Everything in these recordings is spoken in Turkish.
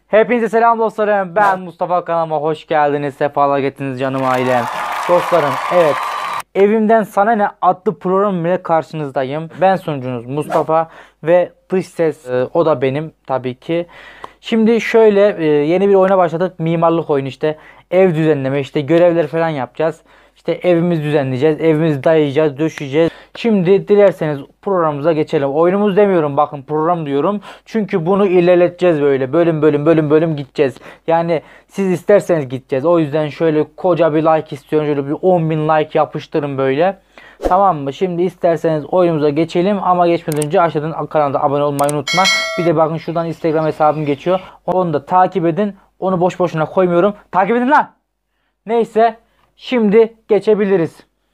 Hepinize selam dostlarım. Ben Mustafa, kanalıma hoş geldiniz. Sefalar getirdiniz canım ailem. Dostlarım, evet. Evimden Sana Ne adlı program ile karşınızdayım. Ben sunucunuz Mustafa ve dış ses o da benim tabii ki. Şimdi şöyle yeni bir oyuna başladık. Mimarlık oyunu işte. Ev düzenleme, işte görevler falan yapacağız. İşte evimizi düzenleyeceğiz. Evimizi dayayacağız, döşeyeceğiz. Şimdi dilerseniz programımıza geçelim. Oyunumuz demiyorum, bakın program diyorum. Çünkü bunu ilerleteceğiz böyle. Bölüm gideceğiz. Yani siz isterseniz gideceğiz. O yüzden şöyle koca bir like istiyorum. Şöyle bir 10.000 like yapıştırın böyle. Tamam mı? Şimdi isterseniz oyunumuza geçelim. Ama geçmeden önce aşağıdan kanalda abone olmayı unutma. Bir de bakın şuradan Instagram hesabım geçiyor. Onu da takip edin. Onu boş boşuna koymuyorum. Takip edin lan. Neyse. Şimdi geçebiliriz.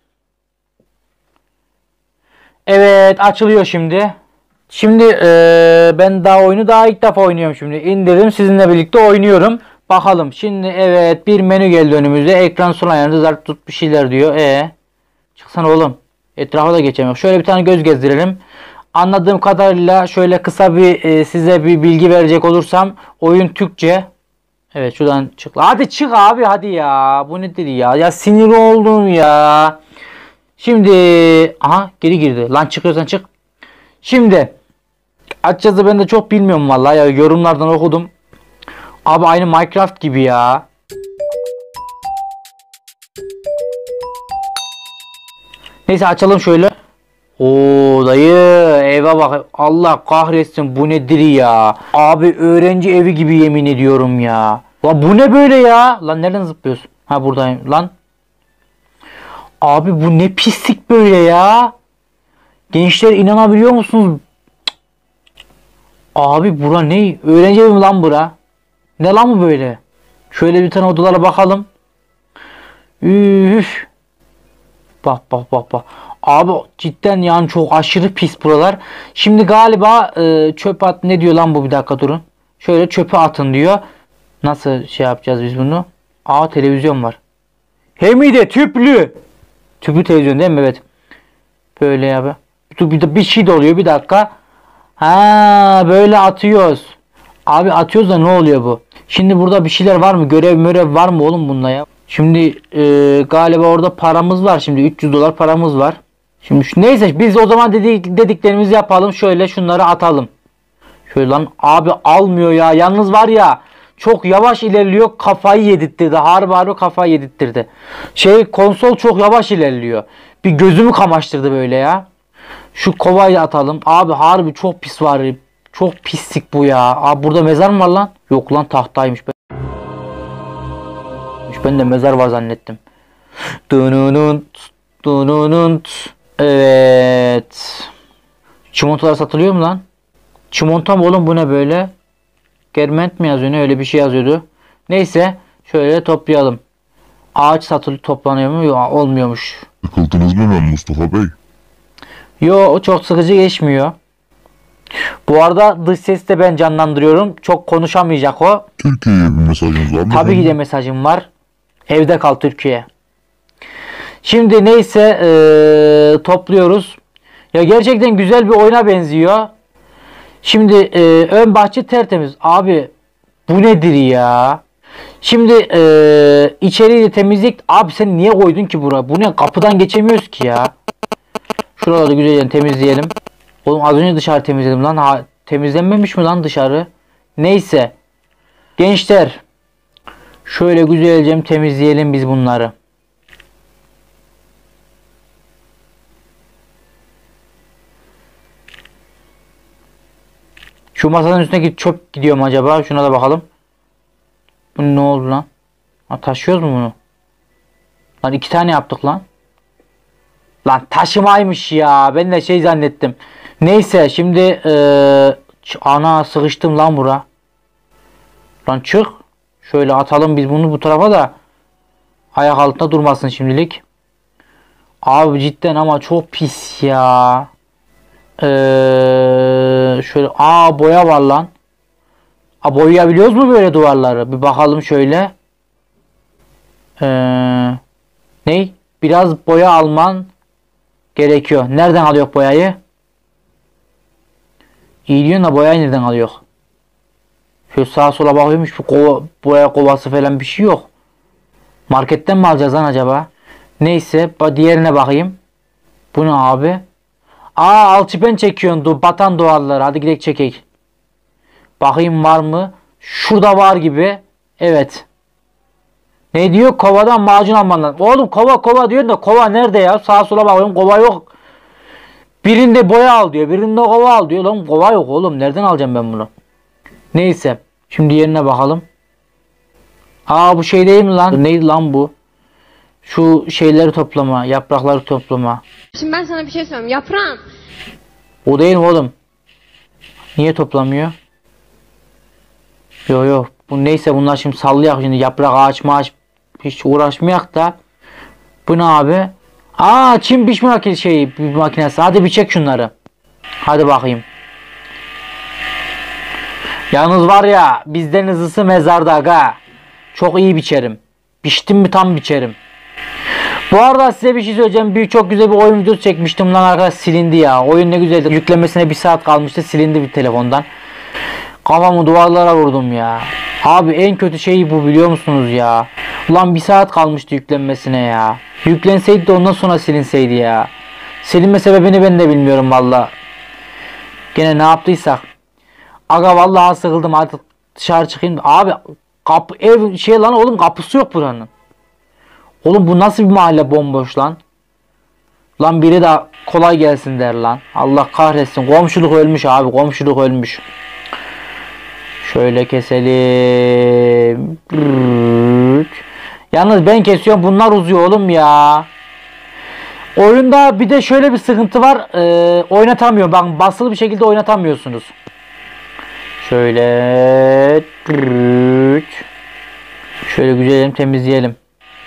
Evet, açılıyor şimdi. Şimdi ben daha oyunu ilk defa oynuyorum şimdi. İndirdim, sizinle birlikte oynuyorum. Bakalım şimdi, evet, bir menü geldi önümüze. Ekran sol ayarında zart tut bir şeyler diyor. Çıksana oğlum. Etrafa da geçemiyorum. Şöyle bir tane göz gezdirelim. Anladığım kadarıyla şöyle kısa bir size bir bilgi verecek olursam, oyun Türkçe. Evet, şuradan çık. Hadi çık abi, hadi ya. Bu nedir ya? Ya sinir oldum ya. Şimdi aha, geri girdi. Lan çıkıyorsan çık. Şimdi açıkçası ben de çok bilmiyorum vallahi ya, yorumlardan okudum. Abi aynı Minecraft gibi ya. Neyse, açalım şöyle. Oo dayı, eve bak. Allah kahretsin, bu nedir ya? Abi öğrenci evi gibi, yemin ediyorum ya. Lan bu ne böyle ya? Lan nereden zıplıyorsun? Ha, buradayım lan. Abi bu ne pislik böyle ya. Gençler, inanabiliyor musunuz? Abi bura ne? Öğrenci evi mi lan bura? Ne lan bu böyle? Şöyle bir tane odalara bakalım. Üf. Bak. Abi cidden yani çok aşırı pis buralar. Şimdi galiba çöp at, ne diyor lan bu, bir dakika durun. Şöyle çöpe atın diyor. Nasıl şey yapacağız biz bunu? Aa, televizyon var. Hem de tüplü. Tüplü televizyon değil mi? Evet. Böyle abi. Bir şey de oluyor, bir dakika. Ha, böyle atıyoruz. Abi atıyoruz da ne oluyor bu? Şimdi burada bir şeyler var mı? Görev var mı oğlum bunda ya? Şimdi galiba orada paramız var. Şimdi 300 dolar paramız var. Şimdi neyse, biz o zaman dediklerimizi yapalım. Şöyle şunları atalım. Şöyle lan abi, almıyor ya. Yalnız var ya, çok yavaş ilerliyor. Kafayı yedirttirdi. Harbi kafayı yedirttirdi. Konsol çok yavaş ilerliyor. Bir gözümü kamaştırdı böyle ya. Şu kovayı atalım. Abi harbi çok pis var. Çok pislik bu ya. Abi burada mezar mı var lan? Yok lan, tahtaymış. Ben de mezar var zannettim. Evet. Çimontalar satılıyor mu lan? Çimonta mı oğlum, bu ne böyle? Germent mi yazıyor, ne öyle bir şey yazıyordu. Neyse şöyle toplayalım. Ağaç toplanıyor mu? Yok, olmuyormuş. Sıkıldınız mı ben Mustafa Bey? Yo, o çok sıkıcı geçmiyor. Bu arada dış sesi de ben canlandırıyorum. Çok konuşamayacak o. Türkiye'ye bir mesajınız var mı? Tabii ki de mesajım var. Evde kal Türkiye. Şimdi neyse topluyoruz. Ya gerçekten güzel bir oyuna benziyor. Şimdi ön bahçe tertemiz. Abi bu nedir ya? Şimdi içeriği de temizlik. Abi sen niye koydun ki buraya? Bu ne? Kapıdan geçemiyoruz ki ya. Şuraları güzelce temizleyelim. Oğlum az önce dışarı temizledim lan. Ha, temizlenmemiş mi lan dışarı? Neyse. Gençler. Şöyle güzelce temizleyelim biz bunları. Şu masanın üstündeki çöp gidiyor mu acaba? Şuna da bakalım. Bu ne oldu lan? Ha, taşıyoruz mu bunu? Lan 2 tane yaptık lan. Lan taşımaymış ya. Ben de şey zannettim. Neyse şimdi ana sıkıştım lan bura. Lan çık. Şöyle atalım biz bunu bu tarafa da ayak altında durmasın şimdilik. Abi cidden ama çok pis ya. Şöyle boya var lan. Boyayabiliyoruz mu böyle duvarları? Bir bakalım şöyle. Ney? Biraz boya alman gerekiyor. Nereden alıyor boyayı? İyi diyorsun da boyayı nereden alıyor? Şöyle sağa sola bakıyormuş, bir kova, boya kovası falan bir şey yok. Marketten mi alacağız lan acaba? Neyse diğerine bakayım. Bu ne abi? Alçıpen çekiyorsun batan duvarları. Hadi gidelim çekek. Bakayım var mı? Şurada var gibi. Evet. Ne diyor? Kovadan macun alman lazım. Oğlum kova diyorsun da kova nerede ya? Sağa sola bakıyorum kova yok. Birinde boya al diyor. Birinde kova al diyor. Lan kova yok oğlum. Nereden alacağım ben bunu? Neyse. Şimdi yerine bakalım. Bu şey değil mi lan? Neydi lan bu? Şu şeyleri toplama. Yaprakları toplama. Şimdi ben sana bir şey söyleyeyim. Yaprağım. O değil mi oğlum? Niye toplamıyor? Yok. Bu neyse bunlar şimdi sallayak şimdi yaprak ağaç hiç uğraşmayak da. Bu ne abi? Çim biçme makinesi. Hadi bir çek şunları. Hadi bakayım. Yalnız var ya bizden hızlısı mezarda aga. Çok iyi biçerim. Biçtim mi tam biçerim. Bu arada size bir şey söyleyeceğim. Çok güzel bir oyun videosu çekmiştim lan arkadaş, silindi ya. Oyun ne güzeldi. Yüklemesine 1 saat kalmıştı, silindi bir telefondan. Kafamı duvarlara vurdum ya. Abi en kötü şey bu biliyor musunuz ya? Ulan 1 saat kalmıştı yüklenmesine ya. Yüklenseydi de ondan sonra silinseydi ya. Silinme sebebini ben de bilmiyorum valla. Gene ne yaptıysak. Aga vallahi sıkıldım, artık dışarı çıkayım. Abi ev lan oğlum, kapısı yok buranın. Oğlum bu nasıl bir mahalle bomboş lan? Lan biri de kolay gelsin der lan. Allah kahretsin. Komşuluk ölmüş abi. Komşuluk ölmüş. Şöyle keselim. Yalnız ben kesiyorum. Bunlar uzuyor oğlum ya. Oyunda bir de şöyle bir sıkıntı var. Oynatamıyorum. Bak basılı bir şekilde oynatamıyorsunuz. Şöyle. Şöyle güzelim temizleyelim.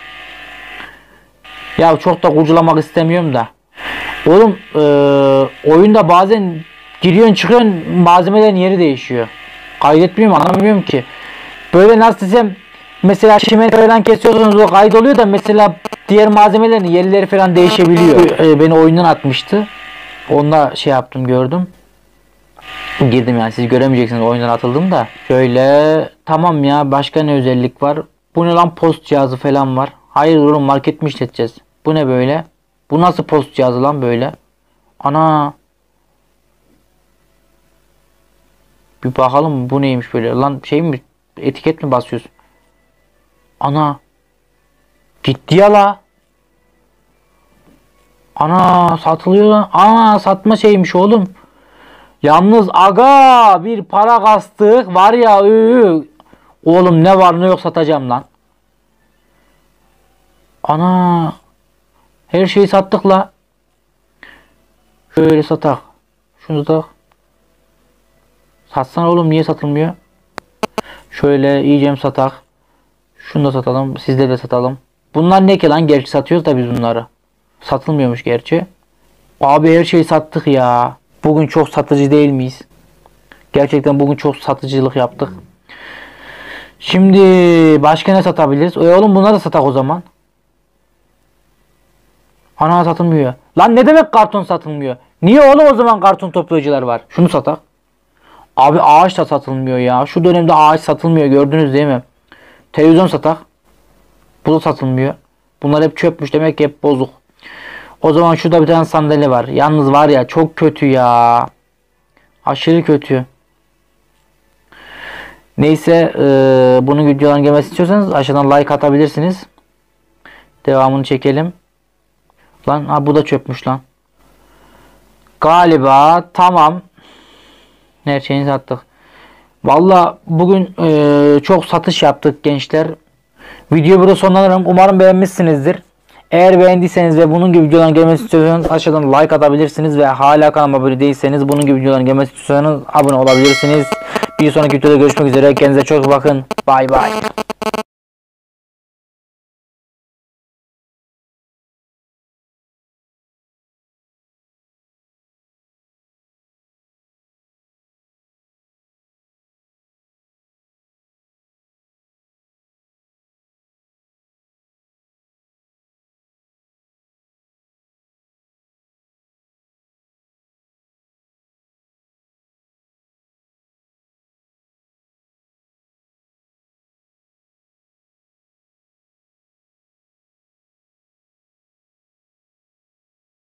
Ya çok da kurcalamak istemiyorum da. Oğlum oyunda bazen giriyorsun çıkıyorsun, malzemelerin yeri değişiyor. Kaydetmiyorum, anlamıyorum ki. Böyle nasıl desem, mesela çimento falan kesiyorsunuz, o kaydoluyor da mesela diğer malzemelerin yerleri falan değişebiliyor. Beni oyundan atmıştı. Onda şey yaptım, gördüm. Girdim yani, siz göremeyeceksiniz, oyundan atıldım da. Şöyle tamam ya, başka ne özellik var? Bu ne lan, post cihazı falan var. Hayır oğlum, market mi işleteceğiz? Bu ne böyle? Bu nasıl post cihazı lan böyle? Ana. Bir bakalım bu neymiş böyle? Lan şey mi? Etiket mi basıyorsun? Ana. Gitti ya la. Ana satılıyor lan. Satma şeymiş oğlum. Yalnız aga bir para kastık var ya. Oğlum ne var ne yok satacağım lan. Ana. Her şeyi sattık la. Şöyle satak. Şunu da. Satsana oğlum, niye satılmıyor? Şöyle iyice satak. Şunu da satalım. Sizde de satalım. Bunlar ne ki lan? Gerçi satıyoruz da biz bunları. Satılmıyormuş gerçi. Abi her şeyi sattık ya. Bugün çok satıcı değil miyiz? Gerçekten bugün çok satıcılık yaptık. Şimdi başka ne satabiliriz? Oğlum bunları da satak o zaman. Ana satılmıyor. Lan ne demek karton satılmıyor? Niye oğlum o zaman karton toplayıcılar var? Şunu satak. Abi ağaç da satılmıyor ya. Şu dönemde ağaç satılmıyor, gördünüz değil mi? Televizyon satak. Bu da satılmıyor. Bunlar hep çöpmüş, demek ki hep bozuk. O zaman şurada bir tane sandalye var. Yalnız var ya çok kötü ya. Aşırı kötü. Neyse bunun videoların gelmesini istiyorsanız aşağıdan like atabilirsiniz. Devamını çekelim. Lan bu da çöpmüş lan. Galiba tamam. Her şeyini sattık. Valla bugün çok satış yaptık gençler. Videoyu burada sonlandırıyorum. Umarım beğenmişsinizdir. Eğer beğendiyseniz ve bunun gibi videoların gelmesini istiyorsanız aşağıdan like atabilirsiniz ve hala kanalıma abone değilseniz bunun gibi videoların gelmesini istiyorsanız abone olabilirsiniz. Bir sonraki videoda görüşmek üzere. Kendinize çok bakın. Bay bay.